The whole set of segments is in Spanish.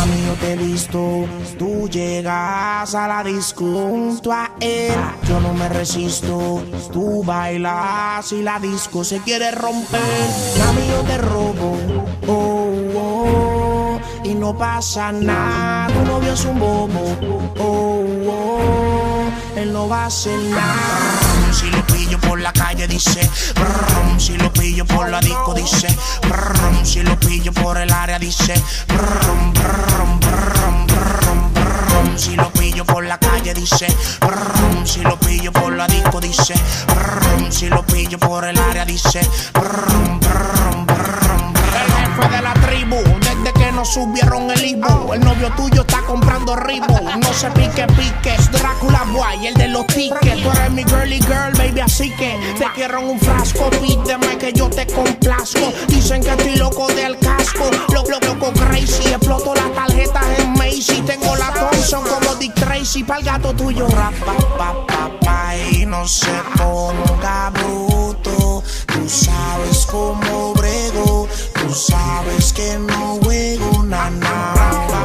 Mami, yo te he visto, tú llegas a la disco junto a él. Yo no me resisto, tú bailas y la disco se quiere romper. Mami, yo te robo, oh, oh, y no pasa nada. Tu novio es un bobo, oh, oh, él no va a hacer nada. Si lo pillo por la calle dice, brum, si lo pillo por la disco dice, brum, si lo pillo por el área dice, brum, brum, brum, brum, brum, si lo pillo por la calle dice, brum, si lo pillo por la disco dice, brum, si lo pillo por el área dice, brum, brum, brum. El jefe de la tribu, desde que nos subieron el Ibu, el novio tuyo está comprando Ribu. No se pique, es Drácula Boy, el de los tickets. Tú eres mi girly girl, baby, así que te quiero en un frasco. Pídeme que yo te complazco. Dicen que estoy loco del casco, loco crazy. Exploto las tarjetas en Macy. Tengo la Thompson como Dick Tracy. Pa'l gato tuyo, rapa, pa, pa, pa, y no se ponga bruto. Tú sabes cómo brego, tú sabes que no juego nada.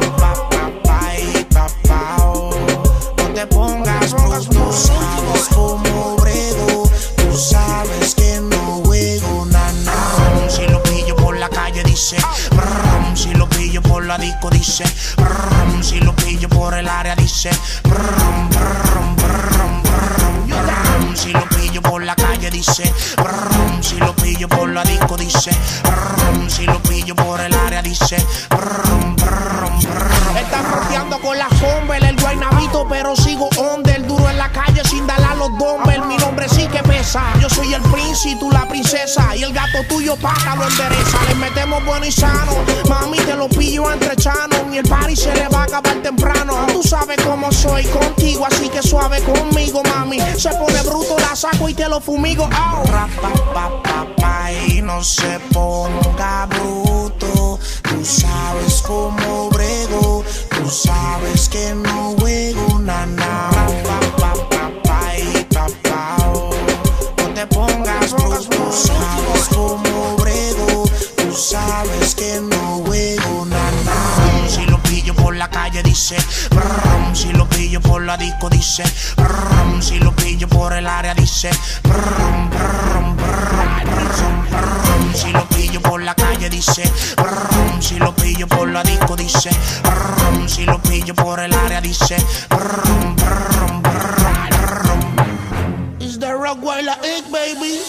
No te pongas bruto, tú sabes cómo brego, tú sabes que no juego nada. Si lo pillo por la calle dice, brum, si lo pillo por la disco dice, brum, si lo pillo por el área dice, brum, brum, brum, brum, brum, si lo pillo por la calle dice, brum, si lo pillo por la disco dice, brum, si lo pillo por el área dice, brum, brum, brum. Están fronteando con la Humber, el guaynabito, pero sigo under, duro en la calle sin darle a los dumbbells. Mi nombre sí que pesa, yo soy el príncipe, tú la princesa, y el gato tuyo paga lo endereza. Le metemos bueno y sano, mami te lo pillo entre chanos, y el party se le va a acabar temprano. Tú sabes cómo soy contigo, así que suave conmigo, mami. Se pone bruto, la saco y te lo fumigo. Oh. Rapa, pa, pa, pa, y no se ponga bruto. Tú sabes cómo brego, tú sabes que no juego nada. Pa, pa, pa, pa, y pa, pa, oh. No te pongas bruto, tú sabes cómo brego, tú sabes que no juego nada. Si lo pillo por la calle dice, brum, si lo pillo por la disco dice, brum, si lo pillo por el área dice, brum, brum, brum, brum, brum, si lo pillo por la calle dice, brum, si lo pillo por la disco dice, brum, si lo pillo por el área dice, brum, brum, brum, brum. It's the Rockweiler Inc, baby.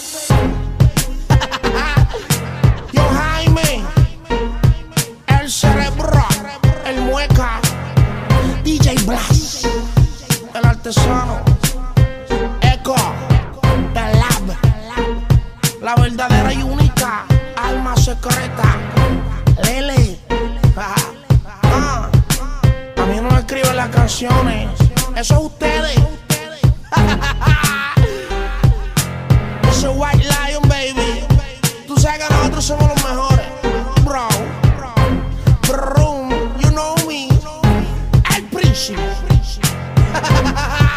Yo Jaime, el cerebro, el mueca, DJ Blas, el artesano, Echo, The Lab, la verdadera y única alma secreta, Lele. A mí no me escriben las canciones, eso es ustedes. Ese White Lion, baby. Tú sabes que nosotros somos los mejores, bro. Brum, you know me, el príncipe.